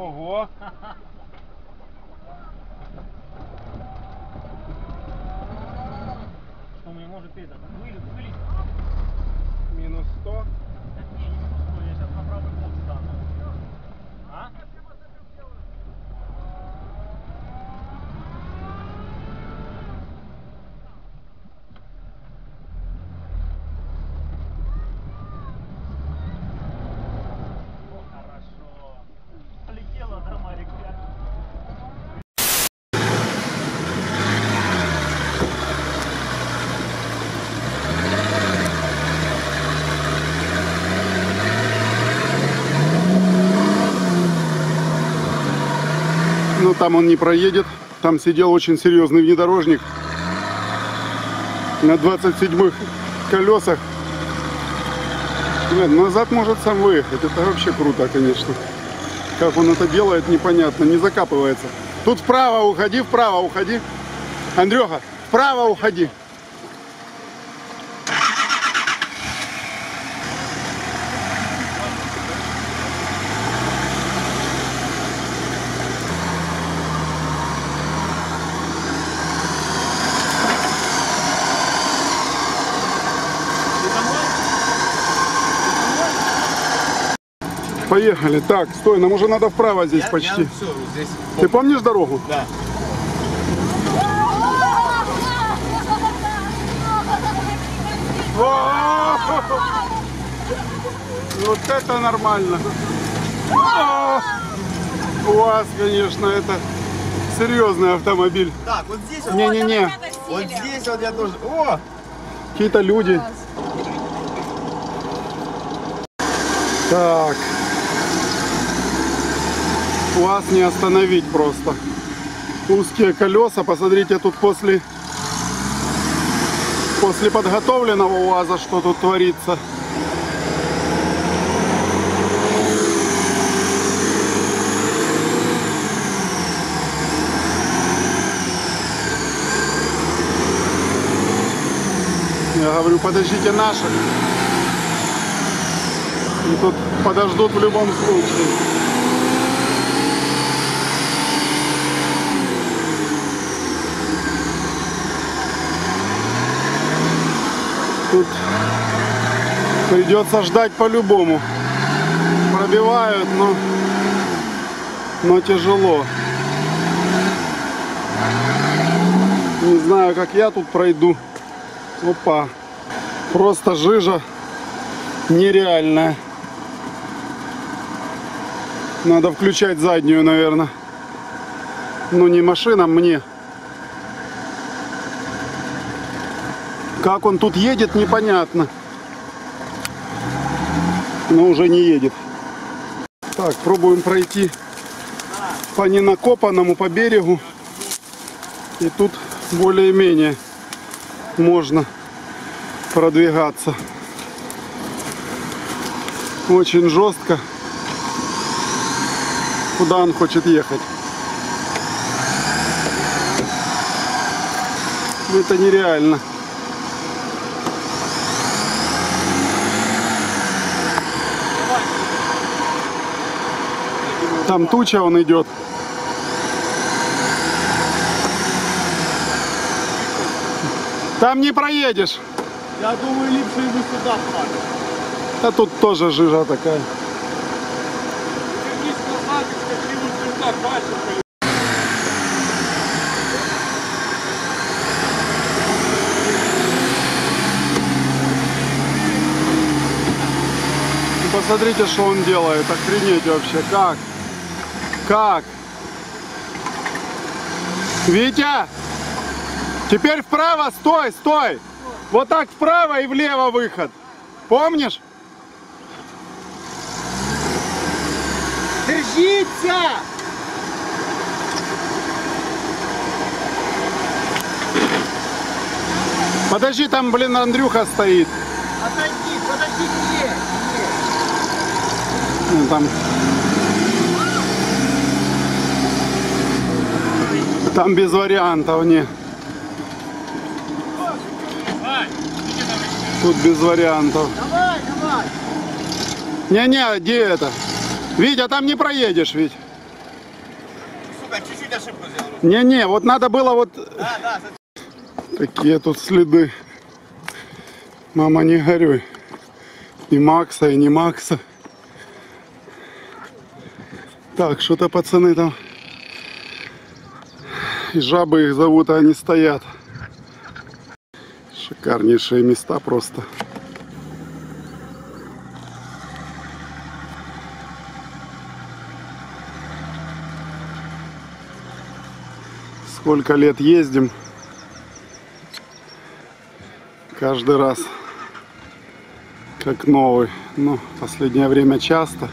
Ого! Что мне может это? Вылез. Минус 100. Так не минус 100, я сейчас на правый бок стану. А? О, хорошо. Полетела, да, Марик? Ну там он не проедет. Там сидел очень серьезный внедорожник на 27-х колесах. Нет, назад может сам выехать. Это вообще круто, конечно. Как он это делает, непонятно. Не закапывается. Тут вправо уходи, вправо уходи. Андрюха, вправо уходи. Поехали. Так, стой, нам уже надо вправо здесь почти. Все, здесь. Ты помнишь дорогу? Да. Вот это нормально. У вас, конечно, это серьезный автомобиль. Так, вот здесь вот. Не-не-не. Вот здесь вот я тоже. О! Какие-то люди. Так. УАЗ не остановить просто. Узкие колеса. Посмотрите, тут после подготовленного УАЗа что тут творится. Я говорю, подождите наших. И тут подождут в любом случае. Тут придется ждать по-любому. Пробивают, но тяжело. Не знаю, как я тут пройду. Опа. Просто жижа нереальная. Надо включать заднюю, наверное. Ну, не машина, мне. Как он тут едет, непонятно. Но уже не едет. Так, пробуем пройти по ненакопанному, по берегу. И тут более-менее можно продвигаться. Очень жестко. Куда он хочет ехать? Это нереально. Там туча, он идет. Там не проедешь. Я думаю, лучше ему сюда впадать. А тут тоже жижа такая. Посмотрите, что он делает. Охренеть вообще. Как? Как? Витя! Теперь вправо, стой, стой! Вот так вправо и влево выход. Помнишь? Держите! Подожди, там, блин, Андрюха стоит. Подожди, где? Ну, там без вариантов, не. Тут без вариантов. Давай, давай. Не-не, где это? Витя, там не проедешь, ведь. опять чуть-чуть ошибку сделал. Не-не, вот надо было вот... Да, да. Такие тут следы. Мама, не горюй. И Макса, и не Макса. Так, что-то пацаны там. И жабы их зовут, а они стоят. Шикарнейшие места просто. Сколько лет ездим. Каждый раз как новый. Ну, в последнее время часто.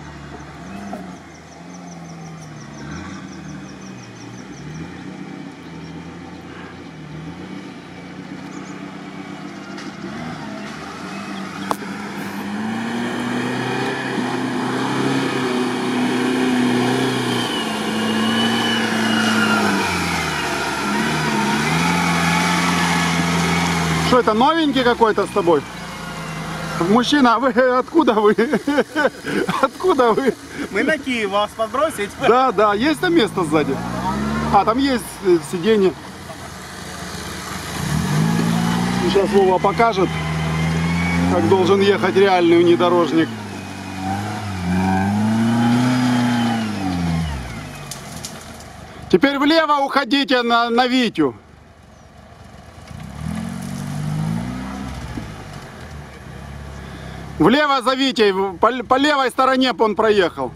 Что это, новенький какой-то с тобой? Мужчина, а вы откуда вы? Откуда вы? Мы на Киев вас подбросить. Да, да, есть там место сзади? А, там есть сиденье. Сейчас Вова покажет, как должен ехать реальный внедорожник. Теперь влево уходите на Витю. Влево за Витей, по левой стороне он проехал.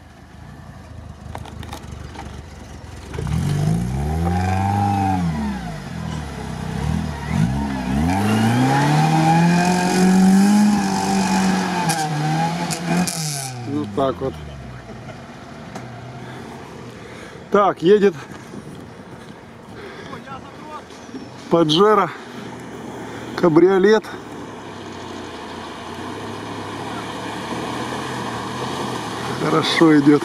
Ну так вот. Так, едет Паджеро, кабриолет. Хорошо идет.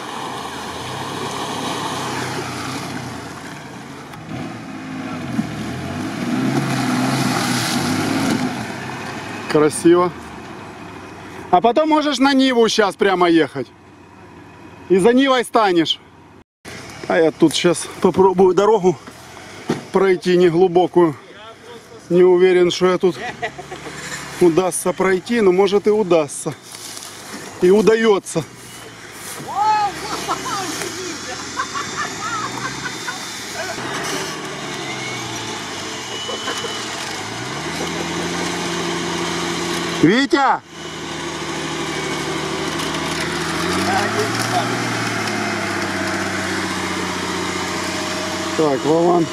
Красиво. А потом можешь на Ниву сейчас прямо ехать. И за Нивой станешь. А я тут сейчас попробую дорогу пройти неглубокую. Не уверен, что я тут удастся пройти, но может и удастся. И удается. Витя! Так, Вован.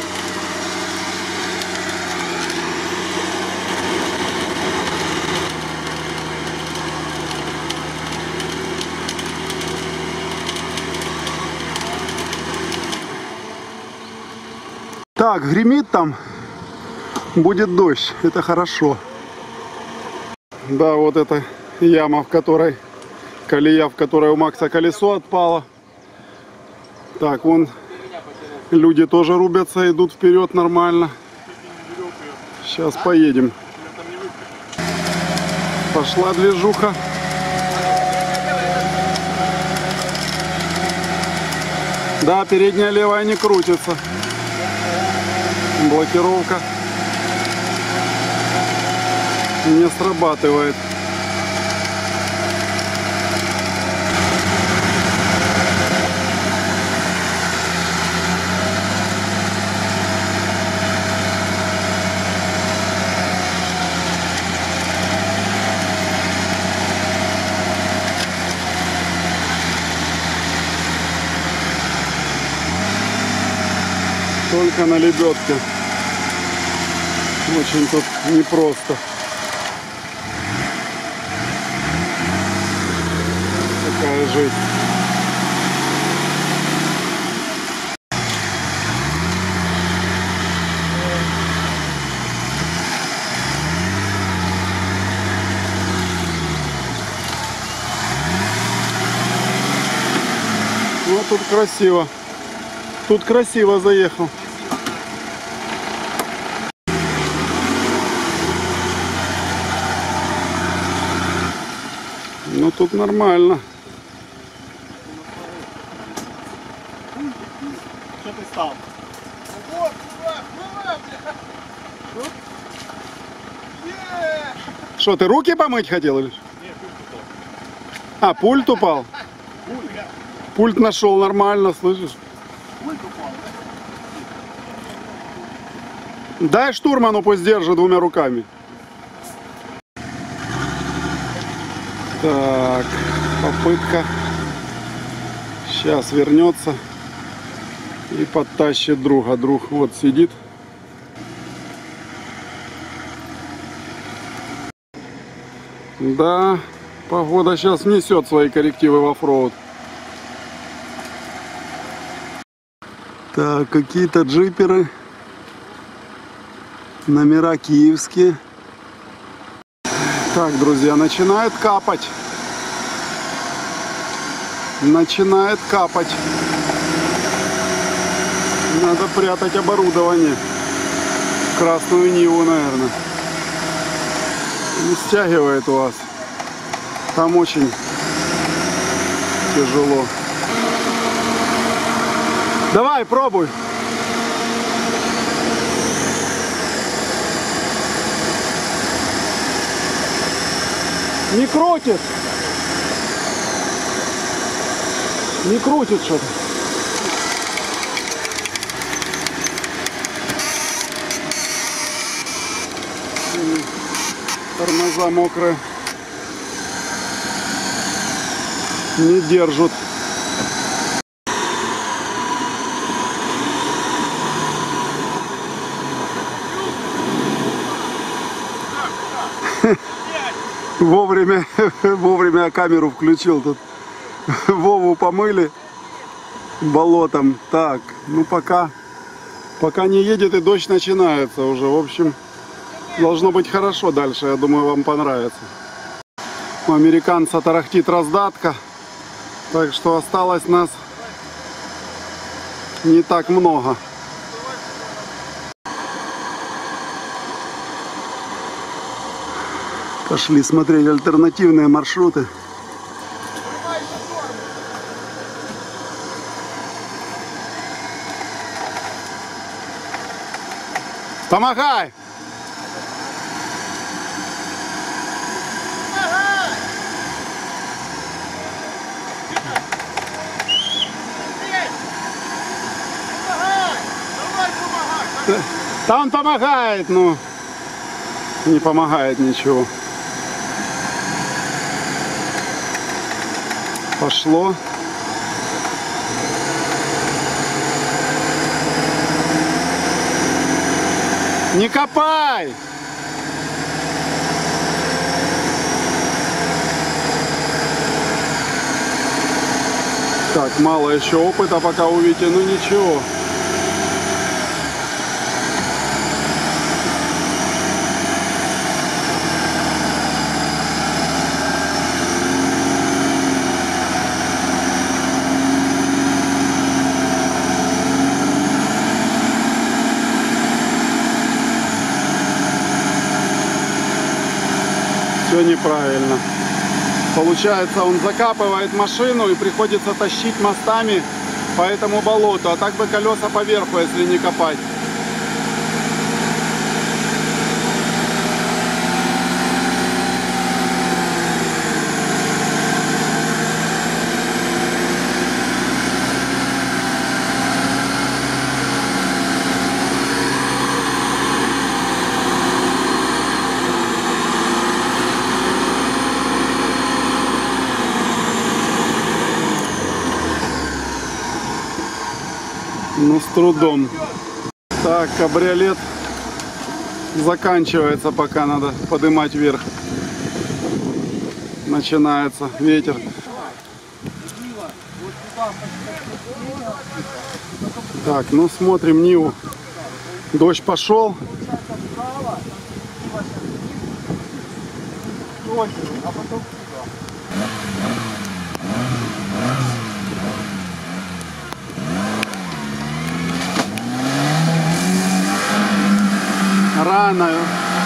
Так, гремит там. Будет дождь. Это хорошо. Да, вот эта яма, в которой колея, в которой у Макса колесо отпало. Так, вон люди тоже рубятся, идут вперед нормально. Сейчас поедем. Пошла движуха. Да, передняя левая не крутится. Блокировка не срабатывает. Только на лебедке. Очень тут непросто. Такая жизнь. Вот тут красиво. Тут красиво заехал. Ну тут нормально. Что ты стал? Вот, плыва, бля. Что, ты руки помыть хотел или? Нет, тут. А, пульт упал? Пульт нашел нормально, слышишь? Пульт упал, да? Дай штурману, пусть держит двумя руками. Так, попытка. Сейчас вернется и подтащит друга. Друг вот сидит. Да, погода сейчас внесет свои коррективы в оффроуд. Так, какие-то джиперы. Номера киевские. Так, друзья, начинает капать. Начинает капать. Надо прятать оборудование. В Красную Ниву, наверное. Не стягивает у вас. Там очень тяжело. Давай, пробуй. Не крутит. Не крутит что-то. Тормоза мокрые. Не держат. Вовремя камеру включил. Тут Вову помыли болотом. Так, ну пока не едет и дождь начинается уже. В общем, должно быть хорошо дальше. Я думаю, вам понравится. У американца тарахтит раздатка. Так что осталось нас не так много. Пошли смотреть альтернативные маршруты. Помогай! Да он помогает, но не помогает ничего. Пошло. Не копай! Так, мало еще опыта пока у Вити, но ничего. Все неправильно. Получается, он закапывает машину и приходится тащить мостами по этому болоту. А так бы колеса поверху, если не копать. Ну, с трудом. Так, кабриолет заканчивается, пока надо поднимать вверх. Начинается ветер. Так, ну смотрим Ниву. Дождь пошел. Рано.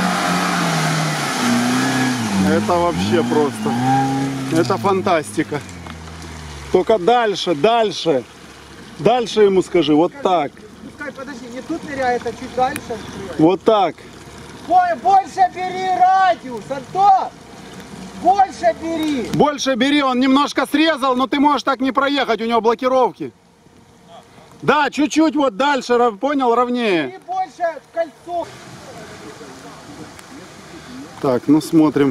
Это вообще просто. Это фантастика. Только дальше, дальше. Дальше ему скажи, вот так. Пускай, подожди, не тут ныряет, а чуть дальше. Вот так. Ой, больше бери радиус, Антон! Больше бери! Больше бери, он немножко срезал, но ты можешь так не проехать, у него блокировки. Да, чуть-чуть вот дальше, понял, ровнее. И больше в кольцо. Так, ну смотрим.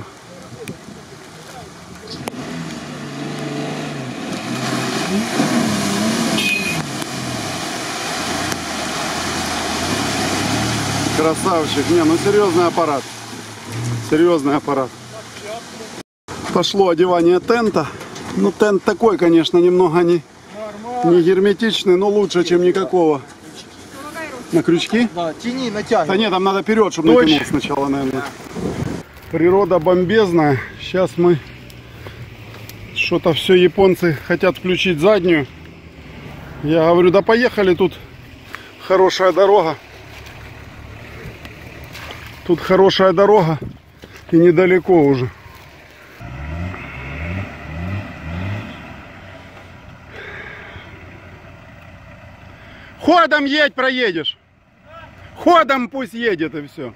Красавчик. Не, ну серьезный аппарат. Серьезный аппарат. Пошло одевание тента. Ну, тент такой, конечно, немного не герметичный, но лучше, чем никакого. На крючки? Да, тяни, натягивай. Да нет, там надо вперед, чтобы натянул сначала, наверное. Природа бомбезная. Сейчас мы... Что-то все японцы хотят включить заднюю. Я говорю, да поехали, тут хорошая дорога. Тут хорошая дорога и недалеко уже. Ходом едь, проедешь. Ходом пусть едет и все.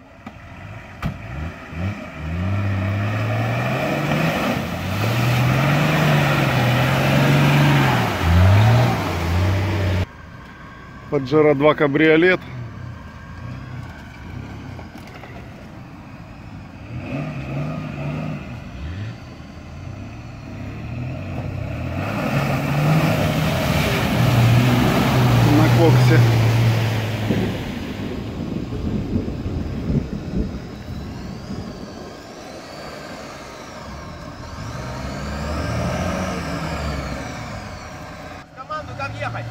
Паджеро 2 кабриолет. На коксе. Команду там ехать.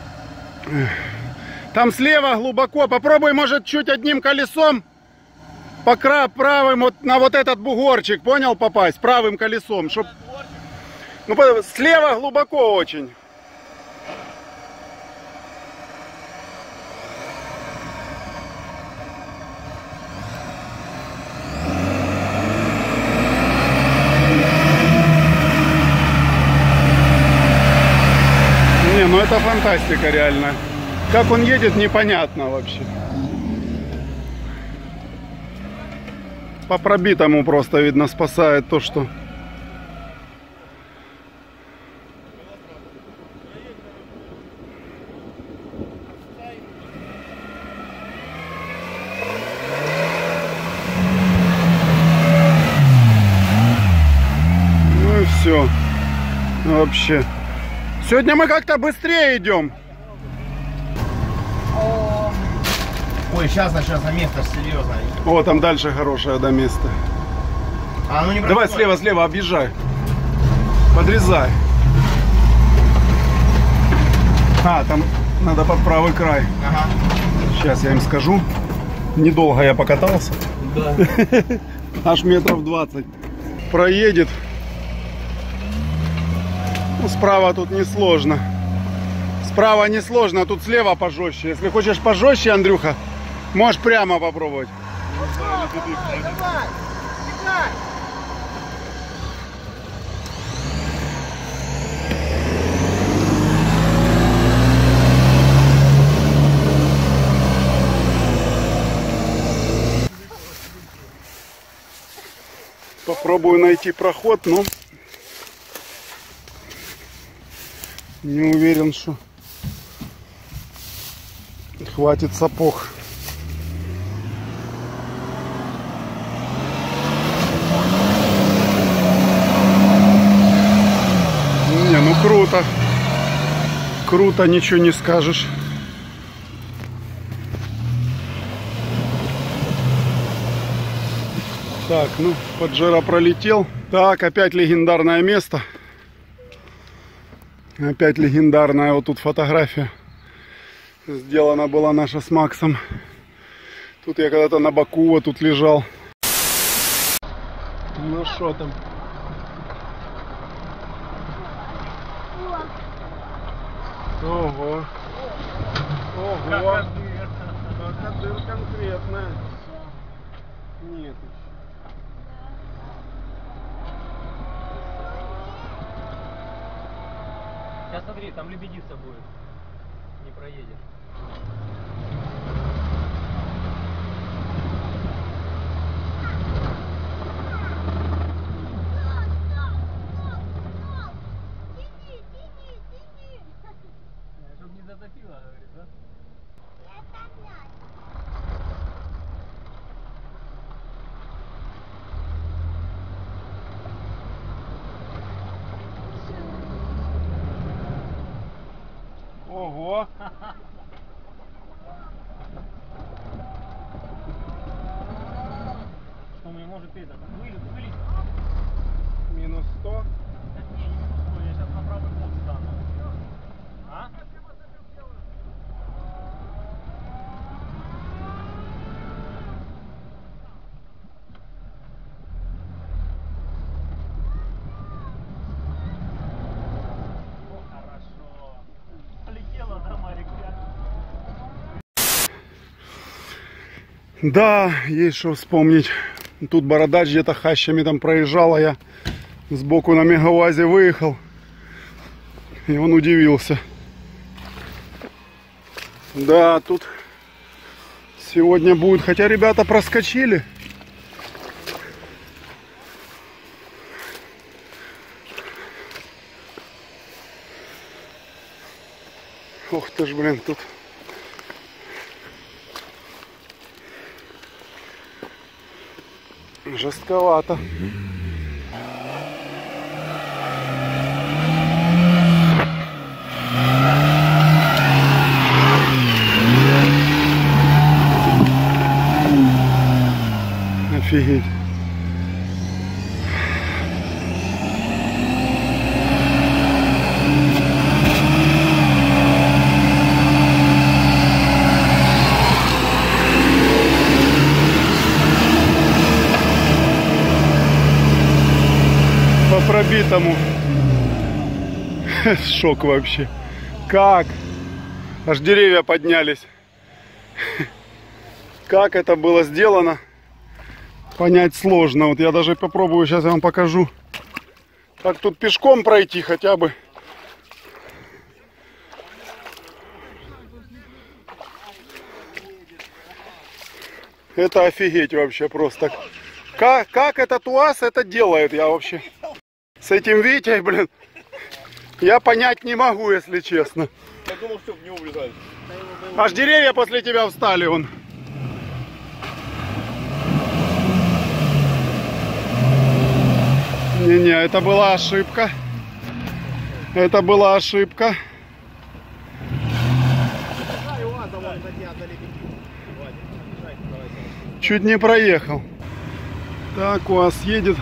Там слева глубоко. Попробуй, может, чуть одним колесом по правым вот на вот этот бугорчик, понял, попасть правым колесом, чтоб... Ну, слева глубоко очень. Не, ну это фантастика реально. Как он едет, непонятно вообще. По пробитому просто, видно, спасает то, что... Ну и все. Вообще. Сегодня мы как-то быстрее идем. Ой, сейчас начнется место, серьезно. О, там дальше хорошее до места. А, ну не Давай слева объезжай. Подрезай. А, там надо под правый край. Ага. Сейчас я им скажу. Недолго я покатался. Да. Аж метров 20. Проедет. Ну, справа тут несложно. Справа несложно, а тут слева пожестче. Если хочешь пожестче, Андрюха, можешь прямо попробовать. Давай, давай. Попробую найти проход, но не уверен, что хватит сапог. Не, ну круто. Круто, ничего не скажешь. Так, ну, Паджеро пролетел. Так, опять легендарное место. Опять легендарная вот тут фотография. Сделана была наша с Максом. Тут я когда-то на боку вот тут лежал. Ну что там? Ого. Ого. Крокодил конкретная. Нет. Сейчас смотри, там лебедица будет. не проедешь. Чтоб не затопило, говорит, да? Ого! Что мне может это? Вылез. Минус 100. Да не минус 100, я сейчас на правый бок стану. А? О, хорошо. Полетела, да, Марик? Да, есть что вспомнить. Тут бородач где-то хащами там проезжал, а я сбоку на мегавазе выехал. И он удивился. Да, тут сегодня будет. Хотя ребята проскочили. Ох ты ж, блин, тут жестковато. Офигеть. По пробитому. Шок вообще. Как? Аж деревья поднялись. Как это было сделано, понять сложно. Вот я даже попробую, сейчас я вам покажу. Так тут пешком пройти хотя бы. Это офигеть вообще просто. Как этот УАЗ это делает, я вообще с этим Витей, блин, я понять не могу, если честно. Я думал, что в него влезает. Аж деревья после тебя встали, он. Не-не, это была ошибка. Это была ошибка. Чуть не проехал. Так, УАЗ едет.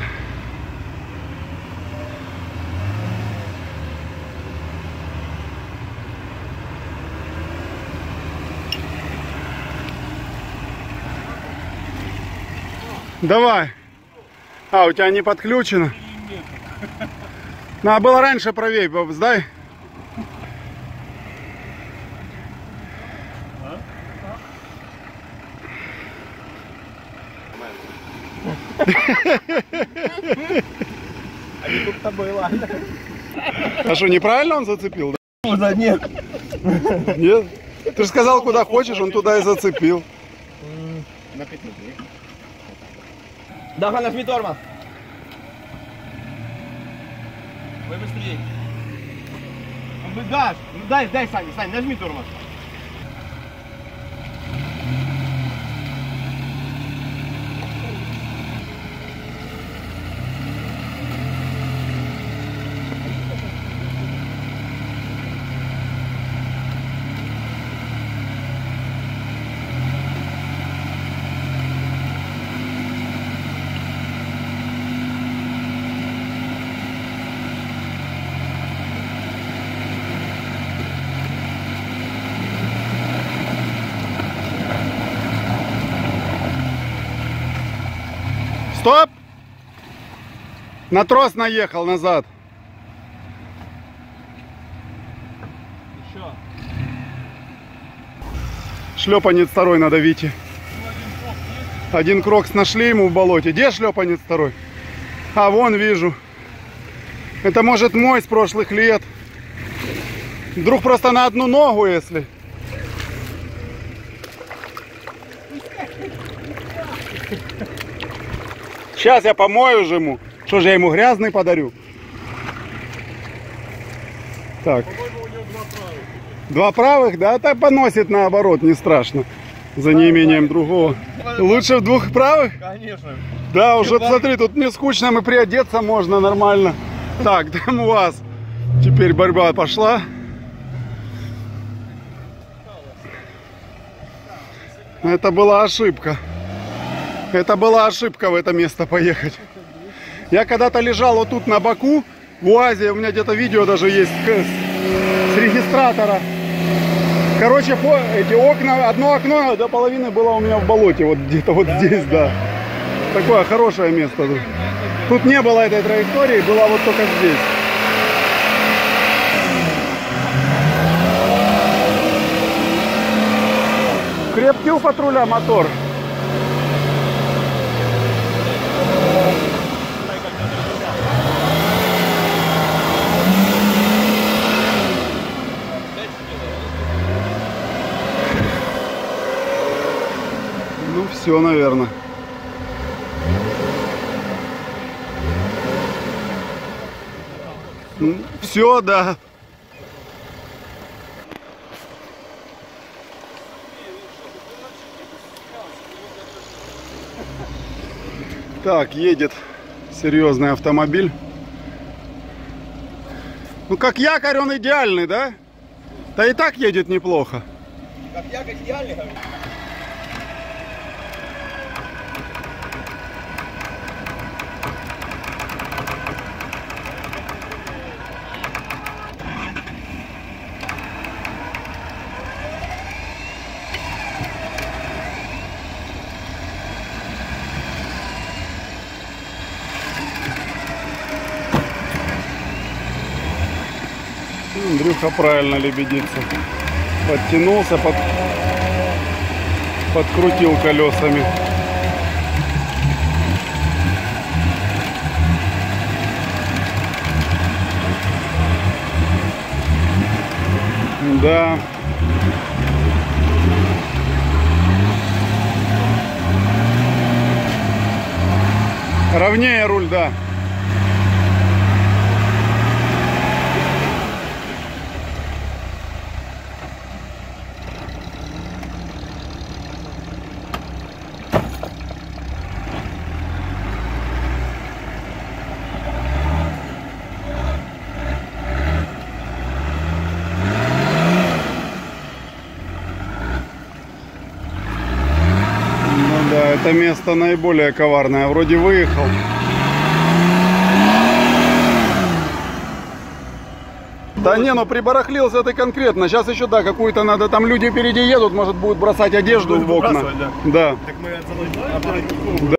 Давай. А, у тебя не подключено? Надо было раньше правее, сдай. А не тут-то было. А что, неправильно он зацепил? Да нет. Нет? Ты же сказал, куда хочешь, он туда и зацепил. На 5 минут. Давай, нажми тормоз. Вы быстрее. Газ. Дай, Сань, нажми тормоз. Стоп! На трос наехал назад. Еще. Шлепанец второй надо, Вите. Один крокс нашли ему в болоте. Где шлепанец второй? А, вон вижу. Это может мой с прошлых лет. Вдруг просто на одну ногу, если. Сейчас я помою же ему. Что же я ему грязный подарю? Так. Два правых, да? Так поносит наоборот, не страшно. За неимением другого. Лучше в двух правых? Конечно. Да, уже смотри, тут не скучно, и приодеться можно нормально. Так, там у вас. Теперь борьба пошла. Это была ошибка. Это была ошибка в это место поехать. Я когда-то лежал вот тут на боку, в УАЗе, у меня где-то видео даже есть с регистратора. Короче, эти окна, одно окно до половины было у меня в болоте, вот где-то вот здесь, да. Такое хорошее место. Тут не было этой траектории, была вот только здесь. Крепкий у патруля мотор. Ну все, наверное. Все, да. Так, едет серьезный автомобиль. Ну, как якорь, он идеальный, да? Да и так едет неплохо. Как якорь идеальный, говорю. Андрюха правильно лебедится. Подтянулся, подкрутил колесами. Да. Ровнее руль, да. Ну да, это место наиболее коварное. Вроде выехал. Да не, ну прибарахлился ты конкретно. Сейчас еще, да, какую-то надо, там люди впереди едут, может будут бросать одежду в окна. Да. Да. Так мы